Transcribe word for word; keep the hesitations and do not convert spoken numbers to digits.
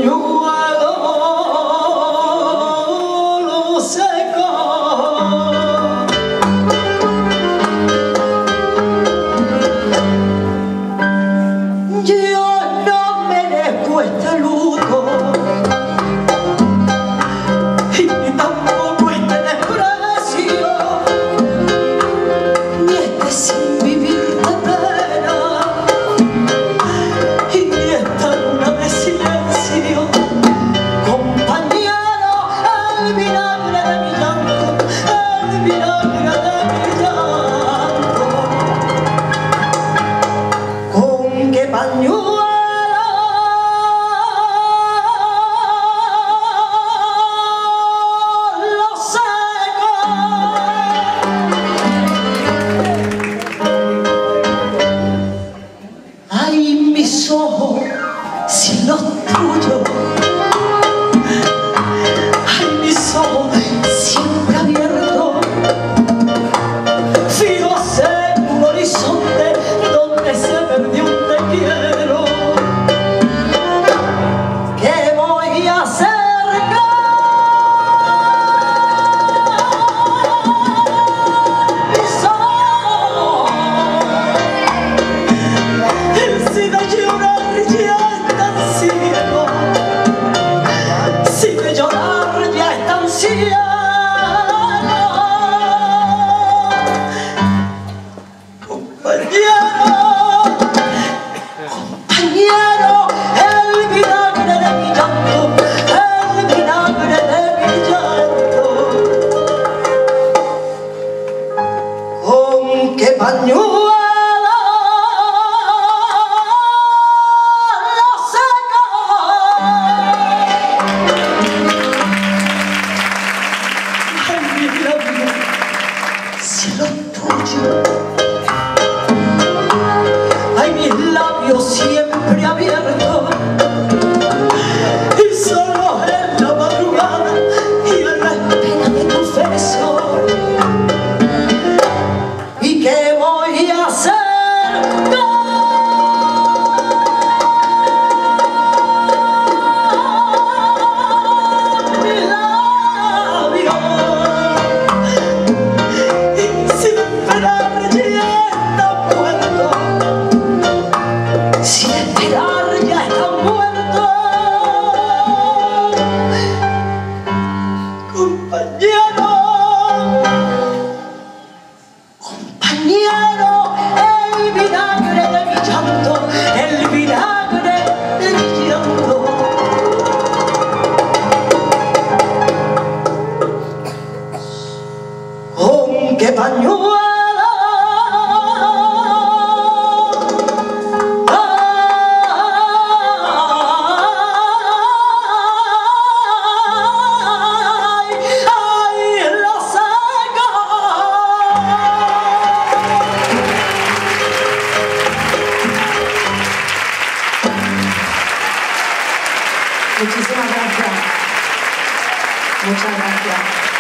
pañuelo lo seco. Yo no merezco este luto y tampoco este desprecio, ni este sin vivir de pena, y ni esta luna de silencio. Compañero, el vinagre de mi llanto, el vinagre de mi llanto. ¿Con qué pañuelo lo seco? Ay, mis ojos, si los tuyos, ay, mis ojos siempre abiertos, fijos en un horizonte donde se perdió un te quiero. ¿Qué voy a hacer? Mis ojos, si de llorar ya están ciegos, si de llorar ya están ciegos. Compañero, compañero, el vinagre de mi llanto, el vinagre de mi llanto. ¿Con qué pañuelo lo seco? Ay, mi labio, si lo tuyo, ay, mis labios siempre abiertos, y solo en la madrugada y en la espera me confieso. ¿Y qué voy a hacer con mis labios? Y sin esperar ya están muertos, sin esperar ya están muertos. Compañero, compañero, el vinagre de mi llanto, el vinagre de mi llanto. ¿Con qué pañuelo ay, ay, lo seco? Muchísimas gracias. Muchas gracias.